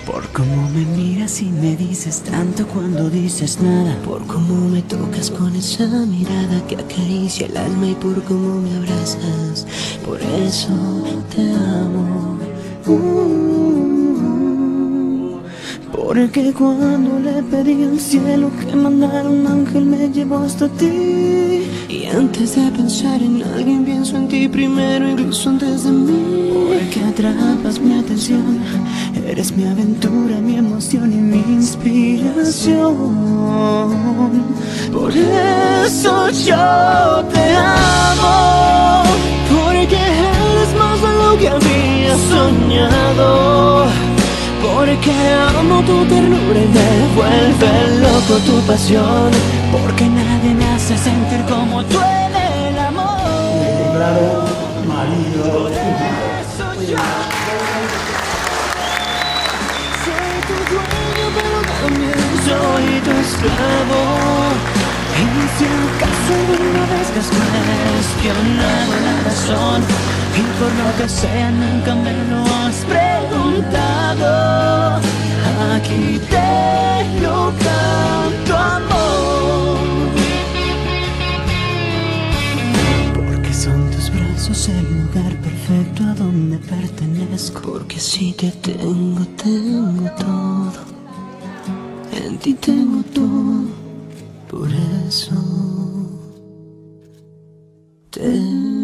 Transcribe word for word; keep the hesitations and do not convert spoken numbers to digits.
Por cómo me miras y me dices tanto cuando dices nada, por cómo me tocas con esa mirada que acaricia el alma y por cómo me abrazas, por eso te amo. uh, Porque cuando le pedí al cielo que mandara un ángel me llevó hasta ti. Y antes de pensar en alguien pienso en ti primero, incluso antes de mí. Porque atrapas mi atención, eres mi aventura, mi emoción y mi inspiración. Por eso yo te amo, porque eres más de lo que había soñado. Porque amo tu ternura y me vuelve loco tu pasión. Porque nadie me hace sentir como tú en el amor. Me declaro marido. Por eso yo soy tu dueño, pero también soy tu esclavo. Y si acaso alguna vez que has cuestionado la razón y por lo que sea nunca me lo has preguntado, aquí te lo canto, amor. Porque son tus brazos el lugar perfecto a donde pertenezco. Porque si te tengo, tengo todo. En ti tengo todo. Por eso te